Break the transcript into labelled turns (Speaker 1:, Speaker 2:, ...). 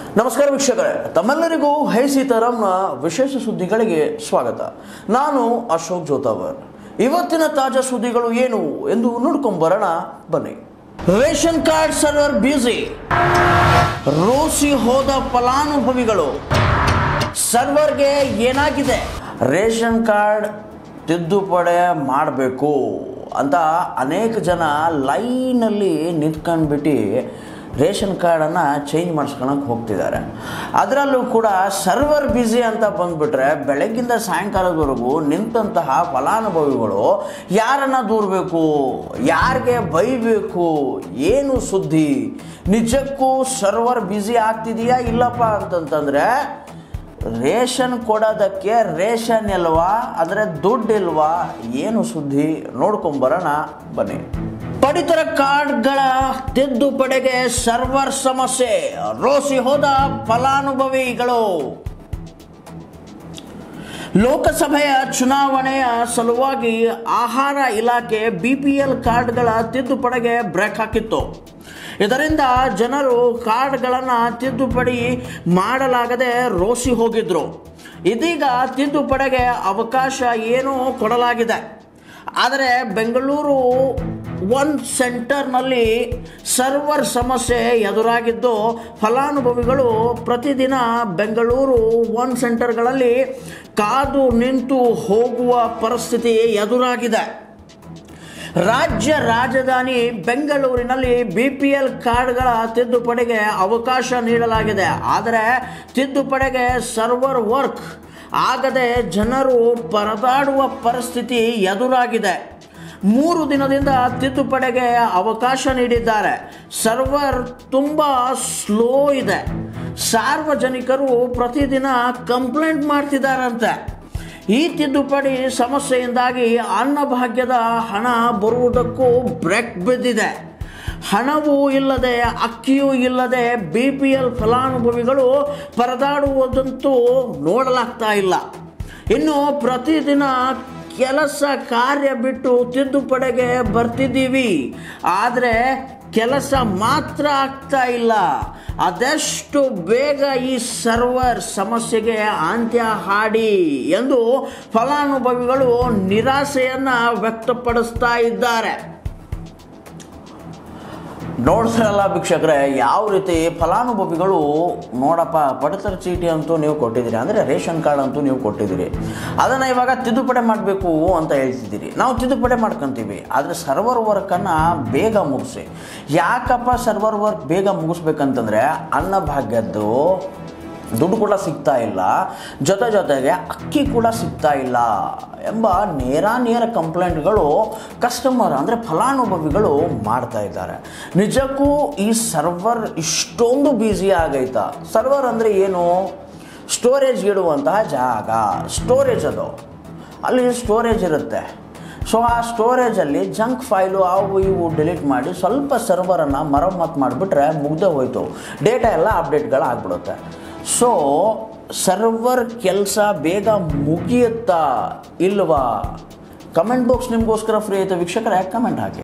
Speaker 1: ನಮಸ್ಕಾರ ವೀಕ್ಷಕರೇ, ತಮ್ಮೆಲ್ಲರಿಗೂ ಹೈ ಸೀತಾರಾಮ್ನ ವಿಶೇಷ ಸುದ್ದಿಗಳಿಗೆ ಸ್ವಾಗತ. ನಾನು ಅಶೋಕ್ ಜೋತಾವರ್. ಇವತ್ತಿನ ತಾಜಾ ಸುದ್ದಿಗಳು ಏನು ಎಂದು ನೋಡ್ಕೊಂಬರೋಣ ಬನ್ನಿ. ರೇಷನ್ ಕಾರ್ಡ್ ಸರ್ವರ್ ಬ್ಯುಸಿ, ರೋಸಿ ಹೋದ ಫಲಾನುಭವಿಗಳು. ಸರ್ವರ್ಗೆ ಏನಾಗಿದೆ? ರೇಷನ್ ಕಾರ್ಡ್ ತಿದ್ದುಪಡಿ ಮಾಡಬೇಕು ಅಂತ ಅನೇಕ ಜನ ಲೈನಲ್ಲಿ ನಿಂತ್ಕೊಂಡ್ಬಿಟ್ಟು ರೇಷನ್ ಕಾರ್ಡನ್ನು ಚೇಂಜ್ ಮಾಡಿಸ್ಕೊಳಕ್ಕೆ ಹೋಗ್ತಿದ್ದಾರೆ. ಅದರಲ್ಲೂ ಕೂಡ ಸರ್ವರ್ ಬ್ಯುಸಿ ಅಂತ ಬಂದುಬಿಟ್ರೆ ಬೆಳಗ್ಗಿಂದ ಸಾಯಂಕಾಲದವರೆಗೂ ನಿಂತಹ ಫಲಾನುಭವಿಗಳು ಯಾರನ್ನು ದೂರಬೇಕು, ಯಾರಿಗೆ ಬೈಬೇಕು, ಏನು ಸುದ್ದಿ? ನಿಜಕ್ಕೂ ಸರ್ವರ್ ಬ್ಯುಸಿ ಆಗ್ತಿದೆಯಾ ಇಲ್ಲಪ್ಪ ಅಂತಂತಂದರೆ ರೇಷನ್ ಕೊಡೋದಕ್ಕೆ ರೇಷನ್ ಇಲ್ವಾ, ಅಂದರೆ ದುಡ್ಡು ಇಲ್ವಾ, ಏನು ಸುದ್ದಿ ನೋಡ್ಕೊಂಬರೋಣ ಬನ್ನಿ. ಪಡಿತರ ಕಾರ್ಡ್ಗಳ ತಿದ್ದುಪಡಿಗೆ ಸರ್ವರ್ ಸಮಸ್ಯೆ, ರೋಸಿ ಹೋದ ಫಲಾನುಭವಿಗಳು. ಲೋಕಸಭೆಯ ಚುನಾವಣೆಯ ಸಲುವಾಗಿ ಆಹಾರ ಇಲಾಖೆ BPL ಕಾರ್ಡ್ಗಳ ತಿದ್ದುಪಡಿಗೆ ಬ್ರೇಕ್ ಹಾಕಿತ್ತು. ಇದರಿಂದ ಜನರು ಕಾರ್ಡ್ಗಳನ್ನು ತಿದ್ದುಪಡಿ ಮಾಡಲಾಗದೆ ರೋಸಿ ಹೋಗಿದ್ರು. ಇದೀಗ ತಿದ್ದುಪಡಿಗೆ ಅವಕಾಶ ಏನೂ ಕೊಡಲಾಗಿದೆ. ಆದರೆ ಬೆಂಗಳೂರು ಒನ್ ಸೆಂಟರ್ನಲ್ಲಿ ಸರ್ವರ್ ಸಮಸ್ಯೆ ಎದುರಾಗಿದ್ದು ಫಲಾನುಭವಿಗಳು ಪ್ರತಿದಿನ ಬೆಂಗಳೂರು ಒನ್ ಸೆಂಟರ್ಗಳಲ್ಲಿ ಕಾದು ನಿಂತು ಹೋಗುವ ಪರಿಸ್ಥಿತಿ ಎದುರಾಗಿದೆ. ರಾಜ್ಯ ರಾಜಧಾನಿ ಬೆಂಗಳೂರಿನಲ್ಲಿ BPL ಕಾರ್ಡ್ಗಳ ತಿದ್ದುಪಡಿಗೆ ಅವಕಾಶ ನೀಡಲಾಗಿದೆ. ಆದರೆ ತಿದ್ದುಪಡಿಗೆ ಸರ್ವರ್ ವರ್ಕ್ ಆಗದೆ ಜನರು ಪರದಾಡುವ ಪರಿಸ್ಥಿತಿ ಎದುರಾಗಿದೆ. 3 ದಿನದಿಂದ ತಿದ್ದುಪಡಿಗೆ ಅವಕಾಶ ನೀಡಿದ್ದಾರೆ. ಸರ್ವರ್ ತುಂಬ ಸ್ಲೋ ಇದೆ. ಸಾರ್ವಜನಿಕರು ಪ್ರತಿದಿನ ಕಂಪ್ಲೇಂಟ್ ಮಾಡ್ತಿದ್ದಾರಂತೆ. ಈ ತಿದ್ದುಪಡಿ ಸಮಸ್ಯೆಯಿಂದಾಗಿ ಅನ್ನಭಾಗ್ಯದ ಹಣ ಬರುವುದಕ್ಕೂ ಬ್ರೇಕ್ ಬಿದ್ದಿದೆ. ಹಣವೂ ಇಲ್ಲದೆ ಅಕ್ಕಿಯೂ ಇಲ್ಲದೆ BPL ಫಲಾನುಭವಿಗಳು ಪರದಾಡುವುದಂತೂ ನೋಡಲಾಗ್ತಾ ಇಲ್ಲ. ಇನ್ನು ಪ್ರತಿದಿನ ಕೆಲಸ ಕಾರ್ಯ ಬಿಟ್ಟು ತಿದ್ದುಪಡಿಗೆ ಬರ್ತಿದ್ದೀವಿ, ಆದರೆ ಕೆಲಸ ಮಾತ್ರ ಆಗ್ತಾ ಇಲ್ಲ. ಆದಷ್ಟು ಬೇಗ ಈ ಸರ್ವರ್ ಸಮಸ್ಯೆಗೆ ಅಂತ್ಯ ಹಾಡಿ ಎಂದು ಫಲಾನುಭವಿಗಳು ನಿರಾಸೆಯನ್ನು ವ್ಯಕ್ತಪಡಿಸ್ತಾ ಇದ್ದಾರೆ. ನೋಡ್ತಿರಲ್ಲ ವೀಕ್ಷಕರೇ, ಯಾವ ರೀತಿ ಫಲಾನುಭವಿಗಳು ನೋಡಪ್ಪ ಪಡಿತರ ಚೀಟಿ ಅಂತೂ ನೀವು ಕೊಟ್ಟಿದ್ದೀರಿ, ಅಂದರೆ ರೇಷನ್ ಕಾರ್ಡ್ ಅಂತೂ ನೀವು ಕೊಟ್ಟಿದ್ದೀರಿ, ಅದನ್ನು ಇವಾಗ ತಿದ್ದುಪಡಿ ಮಾಡಬೇಕು ಅಂತ ಹೇಳ್ತಿದ್ದೀರಿ. ನಾವು ತಿದ್ದುಪಡಿ ಮಾಡ್ಕೊತೀವಿ, ಆದರೆ ಸರ್ವರ್ ವರ್ಕನ್ನು ಬೇಗ ಮುಗಿಸಿ. ಯಾಕಪ್ಪ ಸರ್ವರ್ ವರ್ಕ್ ಬೇಗ ಮುಗಿಸ್ಬೇಕಂತಂದರೆ ಅನ್ನಭಾಗ್ಯದ್ದು ದುಡ್ಡು ಕೂಡ ಸಿಗ್ತಾ ಇಲ್ಲ, ಜೊತೆಗೆ ಅಕ್ಕಿ ಕೂಡ ಸಿಗ್ತಾ ಇಲ್ಲ ಎಂಬ ನೇರ ಕಂಪ್ಲೇಂಟ್ಗಳು ಕಸ್ಟಮರ್ ಅಂದರೆ ಫಲಾನುಭವಿಗಳು ಮಾಡ್ತಾ ಇದ್ದಾರೆ. ನಿಜಕ್ಕೂ ಈ ಸರ್ವರ್ ಇಷ್ಟೊಂದು ಬ್ಯುಸಿ ಆಗೈತಾ? ಸರ್ವರ್ ಅಂದರೆ ಏನು? ಸ್ಟೋರೇಜ್ ಇಡುವಂತಹ ಜಾಗ, ಸ್ಟೋರೇಜ್. ಅದು ಅಲ್ಲಿ ಸ್ಟೋರೇಜ್ ಇರುತ್ತೆ. ಸೊ ಆ ಸ್ಟೋರೇಜಲ್ಲಿ ಜಂಕ್ ಫೈಲು ಅವು ಇವು ಡಿಲೀಟ್ ಮಾಡಿ ಸ್ವಲ್ಪ ಸರ್ವರನ್ನು ಮರಮ್ಮತ್ತು ಮಾಡಿಬಿಟ್ರೆ ಮುಗ್ದೇ ಹೋಯ್ತು, ಡೇಟಾ ಎಲ್ಲ ಅಪ್ಡೇಟ್ಗಳು ಆಗಿಬಿಡುತ್ತೆ. ಸೊ ಸರ್ವರ್ ಕೆಲಸ ಬೇಗ ಮುಗಿಯುತ್ತಾ ಇಲ್ವಾ? ಕಮೆಂಟ್ ಬಾಕ್ಸ್ ನಿಮಗೋಸ್ಕರ ಫ್ರೀ ಐತೆ ವೀಕ್ಷಕರೇ, ಕಮೆಂಟ್ ಹಾಕಿ.